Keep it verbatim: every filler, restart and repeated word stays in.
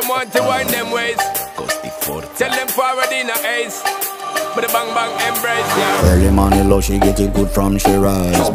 them want to wind them ways. Tell them forward in a ace. But the bang bang embrace, yeah. Early morning love, she get it good from she rise.